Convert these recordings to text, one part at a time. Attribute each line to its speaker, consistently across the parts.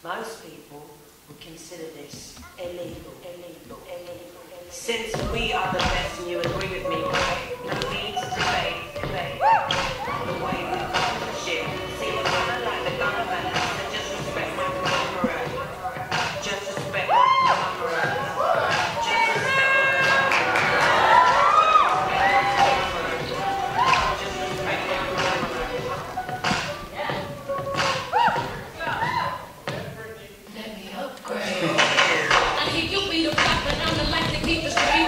Speaker 1: Most people would consider this illegal. Since we are the best, and you agree with me, right? No need to debate the way we run the shit. See, we're gonna like the gun of an ass, and just respect my conglomerate. Just respect my conglomerate. Just respect my conglomerate. Just respect my conglomerate.
Speaker 2: Let me upgrade. I hear you be the rock, but I'm the light to keep the streets.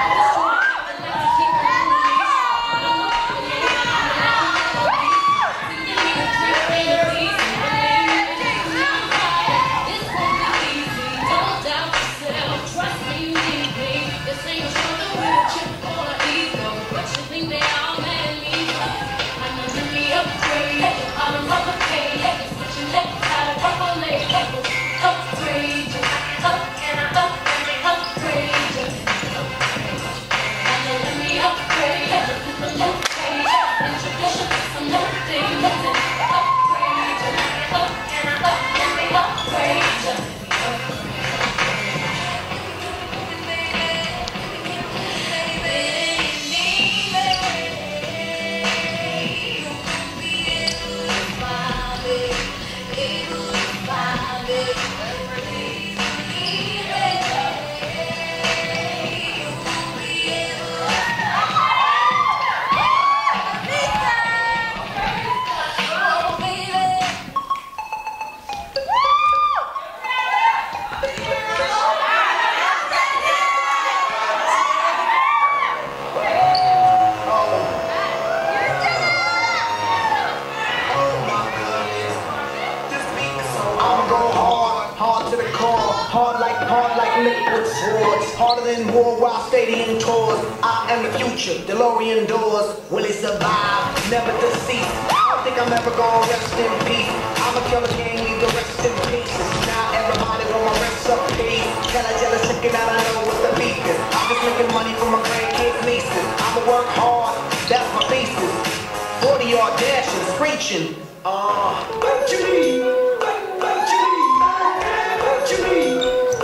Speaker 3: Hard like liquid swords, harder than war while stadium tours. I am the future, DeLorean doors. Will it survive? Never deceased. I don't think I'm ever gonna rest in peace. I'm a killer king, leave the rest in pieces. Now everybody want my recipe. Kinda jealous, checking out, I know what the beef is. I'm just making money for my grandkids' nieces. I'ma work hard, that's my thesis. 40-yard dashes, preaching. What you need? What you need? What you need?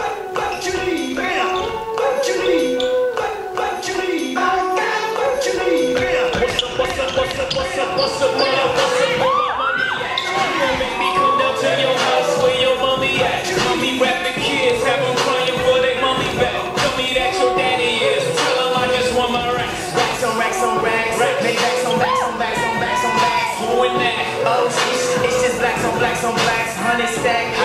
Speaker 4: What's up, man? What's up, where my money at? You gon' make me come down to your house where your mommy at? Mommy rap the kids, have them crying for their mommy back. Tell me that your daddy is, tell them I just want my racks.
Speaker 3: Racks on racks on racks, make backs on backs on backs on backs on backs.
Speaker 4: Who in that?
Speaker 3: Oh, it's just blacks on blacks on blacks, 100 stack.